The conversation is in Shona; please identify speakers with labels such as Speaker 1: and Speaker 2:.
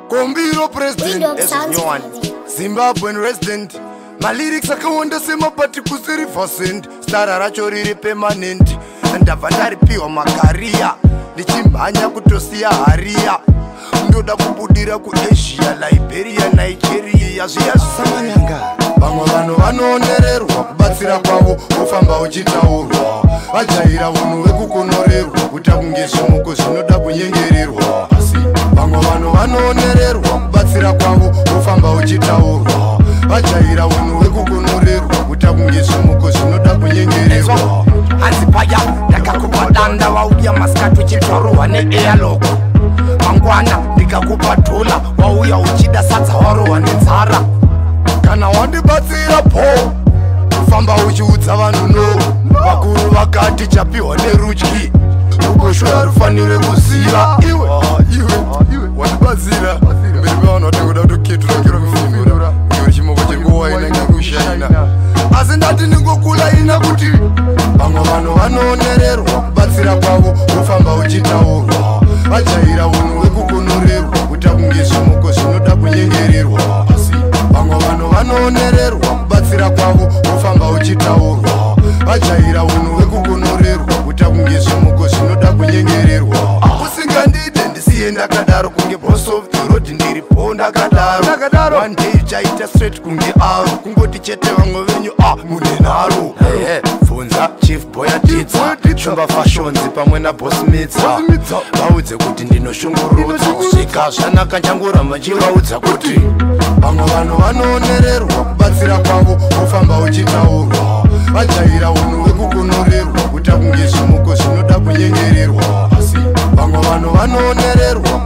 Speaker 1: Gombiro president
Speaker 2: Windhoek Soundz.
Speaker 1: Zimbabwean resident. My lyrics akawanda sema pati kusiri vacent. Stara racho riri permanent. Ndabva ndaripiwa MaCarrier ndichimhanya kutosiya haria. Ndoda kubudira kuAsia, Liberia, Nigeria zviya zvisamanyanga. Vamwe vanhu vanoonererwa kubatsira kwavo kufamba uchitaurwa. Vajaira unhu vekukonorerwa kuita kunge zvimuko zvinoda kunyengererwa. Vamwe vanhu vanoonererwa kubatsira kwavo kufamba uchitaurwa. Vajaira unhu vekukonorerwa kuita kunge zvimuko zvinoda kunyengererwa.
Speaker 3: Hanzi paya ndakakupa danda wauya masikati uchitwarohwa neairlock. Mangwana ndikakupa dola wauya uchida sadza warohwa nenzara.
Speaker 1: Kana wandibatsira po kufamba uchiudza vanhu no. Vakuru vakati chapiwa nerudyi ruboshwe harufanire kuziva. Iwe wandibatsira mberi pevanhu vatangoda kutoketura kero kufimura iwe chimoko chenguva inenge kushaina. Asi ndati ndingokula ina kuti vamwe vanhu vanoonererwa kubatsira kwavo kufamba uchitaurwa. Vajaira unhu vekukonorerwa kuita kunge zvimuko zvinoda kunyengererwa. Vamwe vanhu vanoonererwa kubatsira kwavo kufamba uchitaurwa. Vajaira unhu vekukonorerwa kuita kunge zvimuko zvinoda kunyengererwa. Usingandide ndisiye ndakadaro kunge boss of the road ndiripo ndakadaro. One day chaita straight kunge aro kungoti chete vamwe venyu mune nharo. Bvunza chief boy atidza shumba fashions pamwe naboss mitsa. Vaudze kuti ndinoshungurudza kusvika zvanaka changoramba chivaudza kuti vamwe vanhu vanoonererwa kubatsira kwavo kufamba uchitaurwa. Vajaira unhu vekukonorerwa kuita kunge zvimuko zvinoda kunyengererwa. Vamwe vanhu vanoonererwa